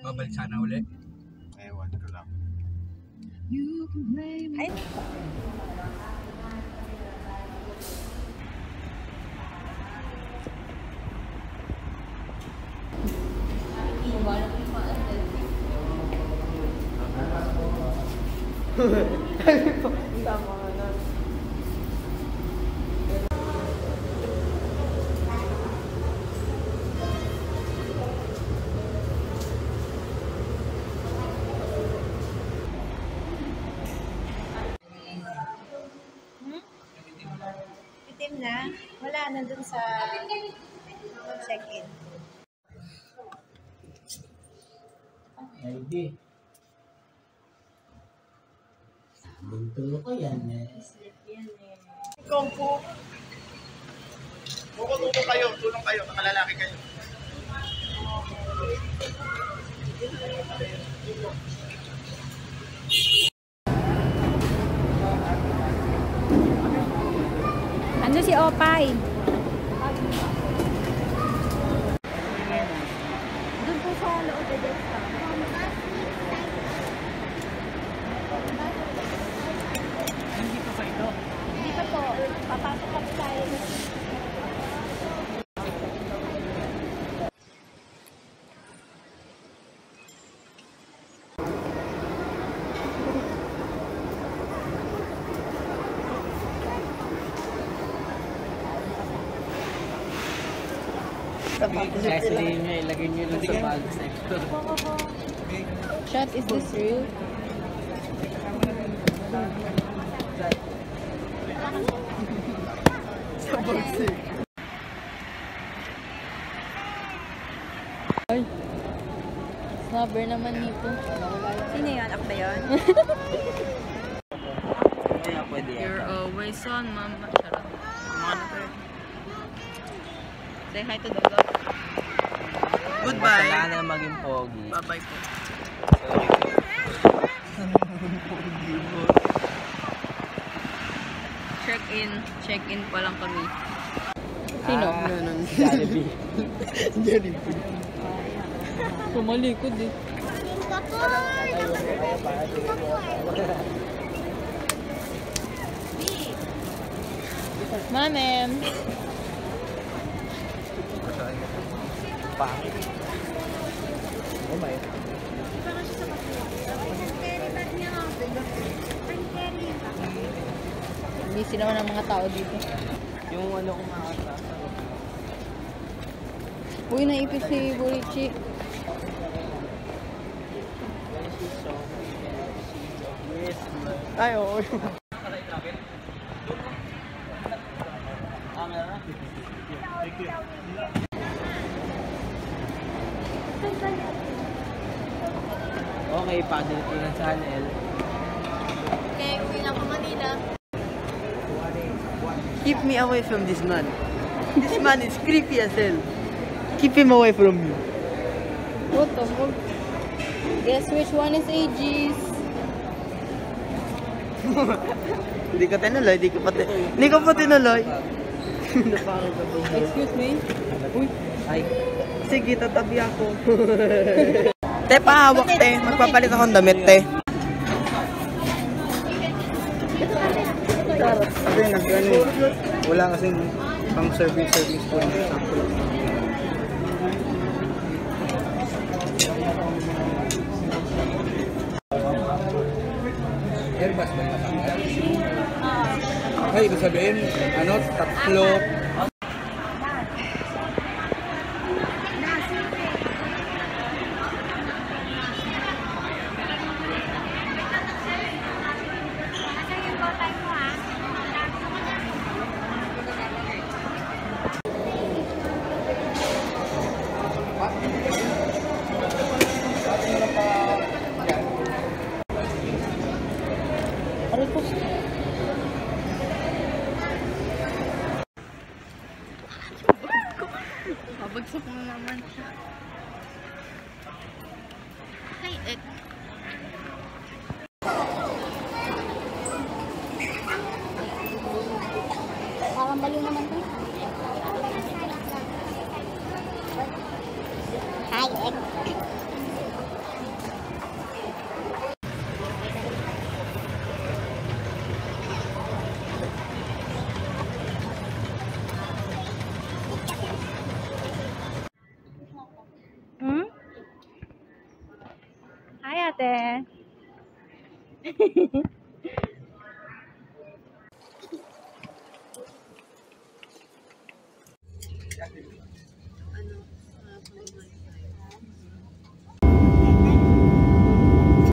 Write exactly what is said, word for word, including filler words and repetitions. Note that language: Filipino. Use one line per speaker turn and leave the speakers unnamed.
Babalik sana uli.
Ewan ko lang.
Ay. Tama na. Itim na? Wala na dun sa check-in.
I D. Buntulo ko yan eh.
Ikaw po.
Tulong kayo, tulong kayo, nakalalaki kayo.
Ano si Opay? Doon po sa loob na desk.
Hindi pa pa ito.
Hindi pa po. Papasok kami tayo.
Gasoline nyo, ilagay nyo lang sa bag sector.
Shot, is this real?
Sa bagsi.
Ay. Snubber naman nito. Sino yun? Ako ba yun?
Kaya pwede yan.
You're always on, mama. Charot. Say hi to the vlog.
Goodbye. Kailangan na maging pogi.
Bye-bye po. Check-in. Check-in pa lang kami. Sino?
Ah, Jollibee.
Jollibee.
Tumalikod eh. Manem.
Pangit. Oh my.
Busy naman ang mga tao dito.
Yung ano kumakata.
Uy, naipit si Burichi.
Ay, oo. Okay, paddle ko ng channel.
Okay, uwi na ako Manila.
Keep me away from this man. This man is creepy as hell. Keep him away from me.
What the fuck? Guess which one is Aegis?
Hindi ka tinuloy, hindi ka pati. Hindi ka pa tinuloy.
Excuse me?
Uy, ay. Sige, tatabi ako. Te, pahawak te. Magpapalit akong damit te.
Kasi nag-ano, wala kasing pang serving serving spoon. Sample. Airbus ba yung matanggal? Ay, ibig sabihin, ano, tatlo.
Aray ko. Babagsak mo naman siya. Ay, eh. Parang baliw naman to. Hi, Ek. Hi, ate.